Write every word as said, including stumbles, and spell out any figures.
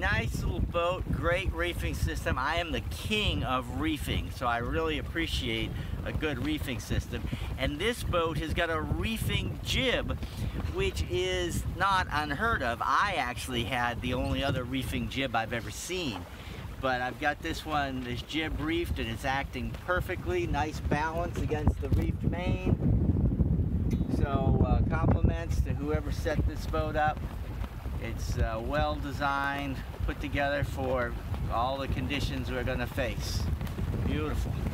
nice little boat, great reefing system. I am the king of reefing, so I really appreciate a good reefing system. And this boat has got a reefing jib, which is not unheard of. I actually had the only other reefing jib I've ever seen. But I've got this one, this jib reefed, and it's acting perfectly. Nice balance against the reefed main. So uh, compliments to whoever set this boat up. It's uh, well designed, put together for all the conditions we're going to face. Beautiful.